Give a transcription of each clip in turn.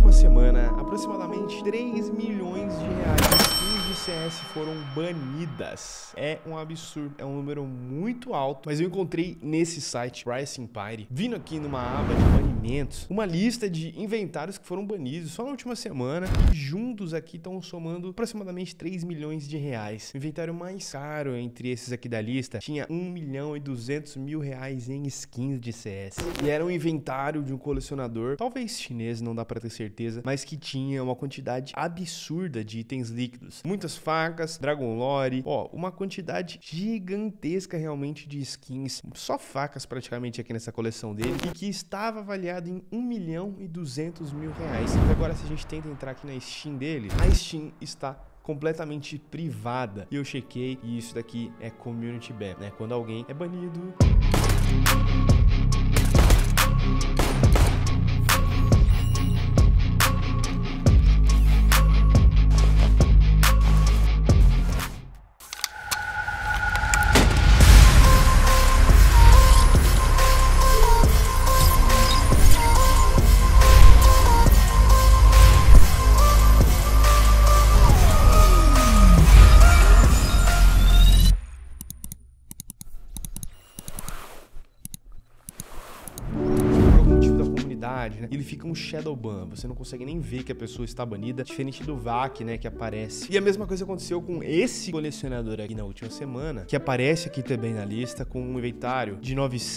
última semana, aproximadamente 3 milhões de reais de skins de CS foram banidas. É um absurdo, é um número muito alto, mas eu encontrei nesse site, Price Empire, vindo aqui numa aba de banimentos, uma lista de inventários que foram banidos só na última semana e juntos aqui estão somando aproximadamente 3 milhões de reais. O inventário mais caro entre esses aqui da lista tinha 1.200.000 reais em skins de CS. E era um inventário de um colecionador, talvez chinês, não dá pra ter certeza, mas que tinha uma quantidade absurda de itens líquidos. Muitas facas, Dragon Lore, uma quantidade gigantesca realmente de skins, só facas praticamente aqui nessa coleção dele, e que estava avaliado em 1.200.000 reais. Mas agora se a gente tenta entrar aqui na Steam dele, a Steam está completamente privada. E eu chequei e isso daqui é community ban, né? Quando alguém é banido... né? Ele fica um shadow ban, você não consegue nem ver que a pessoa está banida, diferente do VAC, né, que aparece. E a mesma coisa aconteceu com esse colecionador aqui na última semana, que aparece aqui também na lista com um inventário de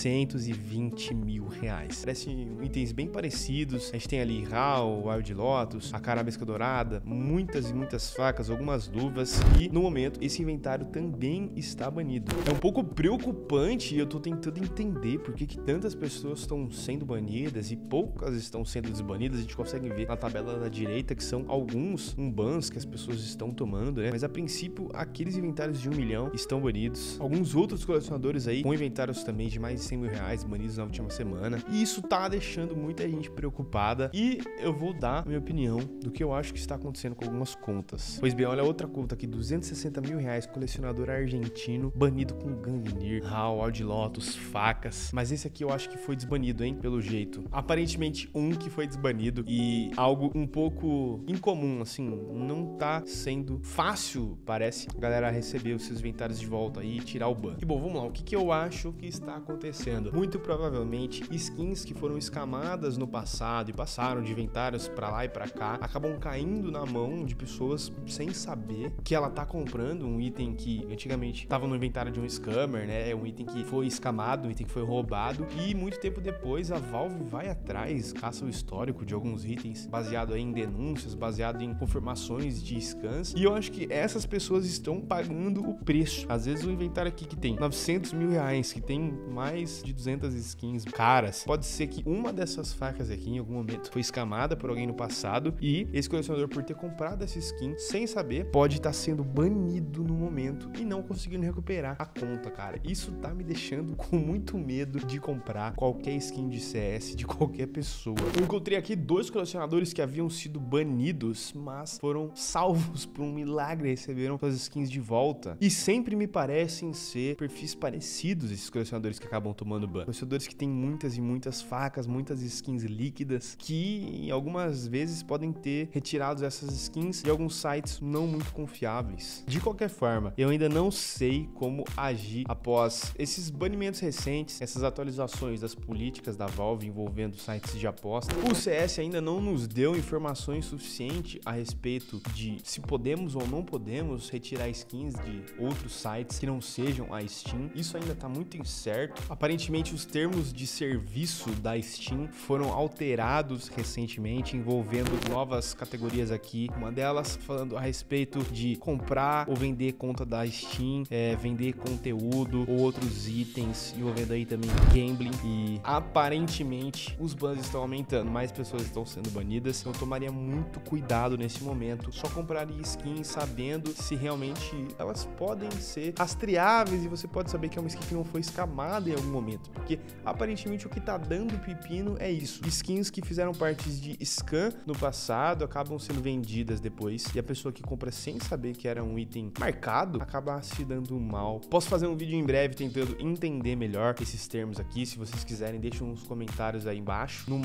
920.000 reais. Parecem itens bem parecidos, a gente tem ali Hal, Wild Lotus, a Carabesca Dourada, muitas e muitas facas, algumas luvas, e no momento esse inventário também está banido. É um pouco preocupante e eu tô tentando entender por que tantas pessoas estão sendo banidas e poucas estão sendo desbanidas. A gente consegue ver na tabela da direita que são alguns bans que as pessoas estão tomando, né? Mas a princípio, aqueles inventários de 1 milhão estão banidos. Alguns outros colecionadores aí com inventários também de mais de 100 mil reais banidos na última semana. E isso tá deixando muita gente preocupada. E eu vou dar a minha opinião do que eu acho que está acontecendo com algumas contas. Pois bem, olha outra conta aqui, 260 mil reais, colecionador argentino, banido com Gangnir, Hal, Wild Lotus, facas. Mas esse aqui eu acho que foi desbanido, hein? Pelo jeito. Aparentemente que foi desbanido e algo um pouco incomum, assim, não tá sendo fácil, parece, a galera receber os seus inventários de volta e tirar o ban. E bom, vamos lá, o que eu acho que está acontecendo? Muito provavelmente, skins que foram escamadas no passado e passaram de inventários pra lá e pra cá, acabam caindo na mão de pessoas sem saber que ela tá comprando um item que antigamente tava no inventário de um scammer, né? É um item que foi escamado, um item que foi roubado e muito tempo depois a Valve vai atrás, caça o histórico de alguns itens, baseado aí em denúncias, baseado em confirmações de scans, e eu acho que essas pessoas estão pagando o preço. Às vezes o inventário aqui que tem 900 mil reais, que tem mais de 200 skins caras, pode ser que uma dessas facas aqui em algum momento foi escamada por alguém no passado e esse colecionador, por ter comprado essa skin sem saber, pode estar sendo banido no momento e não conseguindo recuperar a conta, cara. Isso tá me deixando com muito medo de comprar qualquer skin de CS de qualquer pessoa. Eu encontrei aqui 2 colecionadores que haviam sido banidos, mas foram salvos por um milagre, receberam suas skins de volta. E sempre me parecem ser perfis parecidos esses colecionadores que acabam tomando ban. Colecionadores que têm muitas e muitas facas, muitas skins líquidas, que algumas vezes podem ter retirado essas skins de alguns sites não muito confiáveis. De qualquer forma, eu ainda não sei como agir após esses banimentos recentes, essas atualizações das políticas da Valve envolvendo sites de aposta. O CS ainda não nos deu informações suficientes a respeito de se podemos ou não podemos retirar skins de outros sites que não sejam a Steam. Isso ainda tá muito incerto. Aparentemente os termos de serviço da Steam foram alterados recentemente, envolvendo novas categorias aqui. Uma delas falando a respeito de comprar ou vender conta da Steam, vender conteúdo ou outros itens, envolvendo aí também gambling. E aparentemente os bans estão aumentando, mais pessoas estão sendo banidas. Eu tomaria muito cuidado nesse momento, só compraria skins sabendo se realmente elas podem ser rastreáveis e você pode saber que é uma skin que não foi escamada em algum momento, porque aparentemente o que tá dando pepino é isso, skins que fizeram parte de scam no passado acabam sendo vendidas depois e a pessoa que compra sem saber que era um item marcado acaba se dando mal. Posso fazer um vídeo em breve tentando entender melhor esses termos aqui, se vocês quiserem deixem uns comentários aí embaixo. No mais,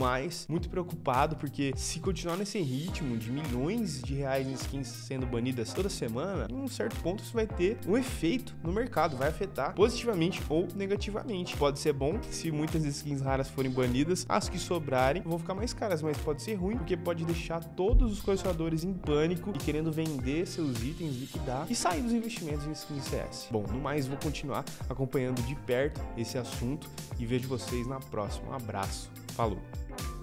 mas muito preocupado, porque se continuar nesse ritmo de milhões de reais em skins sendo banidas toda semana, em um certo ponto isso vai ter um efeito no mercado, vai afetar positivamente ou negativamente. Pode ser bom se muitas skins raras forem banidas, as que sobrarem vão ficar mais caras, mas pode ser ruim porque pode deixar todos os colecionadores em pânico e querendo vender seus itens, liquidar e sair dos investimentos em skins CS. Bom, no mais, vou continuar acompanhando de perto esse assunto e vejo vocês na próxima. Um abraço, falou!